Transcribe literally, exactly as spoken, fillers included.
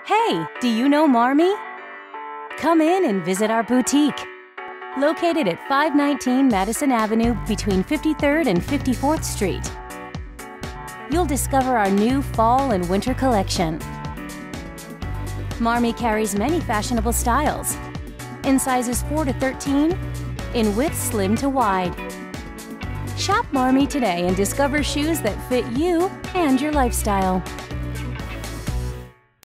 Hey, do you know Marmi? Come in and visit our boutique. Located at five nineteen Madison Avenue between fifty-third and fifty-fourth Street. You'll discover our new fall and winter collection. Marmi carries many fashionable styles, in sizes four to thirteen, in width slim to wide. Shop Marmi today and discover shoes that fit you and your lifestyle.